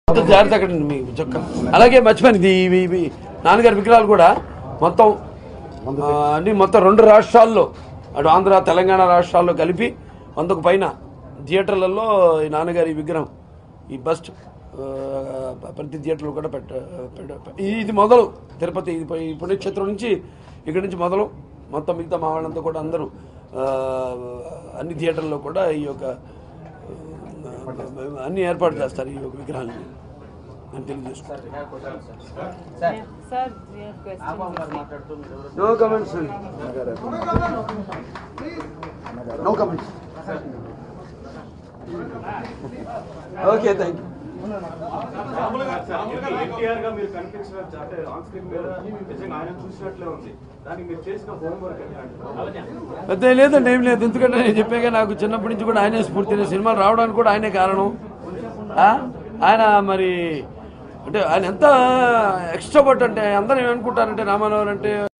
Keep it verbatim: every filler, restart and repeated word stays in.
జాగ్రత్త అక్కడ మీ చొక్క అలాగే మర్చిపోయింది ఇవి నాన్నగారి విగ్రహాలు కూడా మొత్తం అన్ని మొత్తం రెండు రాష్ట్రాల్లో అటు ఆంధ్ర తెలంగాణ రాష్ట్రాల్లో కలిపి వందకు పైన థియేటర్లలో ఈ నాన్నగారి విగ్రహం ఈ బస్ట్ ప్రతి థియేటర్లో కూడా పెట్ట ఇది మొదలు తిరుపతి ఈ పుణ్యక్షేత్రం నుంచి ఇక్కడి నుంచి మొదలు మొత్తం మిగతా మా వాళ్ళంతా కూడా అందరూ అన్ని థియేటర్లో కూడా ఈ యొక్క అన్ని ఏర్పాటు చేస్తారు ఈ యొక్క విగ్రహాన్ని అని తెలియజేసుకుంటారు. No comments no comments okay thank you. పెద్ద లేదండి ఏం లేదు ఎందుకంటే నేను చెప్పాక నాకు చిన్నప్పటి నుంచి కూడా ఆయనే స్ఫూర్తి సినిమాలు రావడానికి కూడా ఆయనే కారణం. ఆయన మరి అంటే ఆయన ఎంత ఎక్స్ట్రావర్ట్ అంటే అందరూ ఏమనుకుంటారంటే రామారావు అంటే